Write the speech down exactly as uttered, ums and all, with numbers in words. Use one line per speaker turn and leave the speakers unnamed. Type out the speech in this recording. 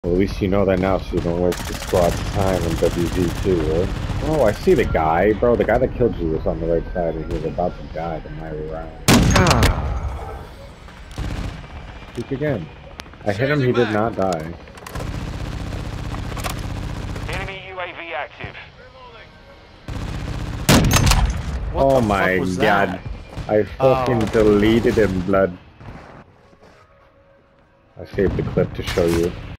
Well, at least you know that now, so you don't waste the squad's time in W Z two, right? Oh, I see the guy, bro. The guy that killed you was on the right side, and he was about to die the my round. Ah! Speak again. I hit him, he did not die.
Enemy U A V active.
What
Oh
the
my
fuck was
god.
that?
I fucking
Oh.
deleted him, blood. I saved the clip to show you.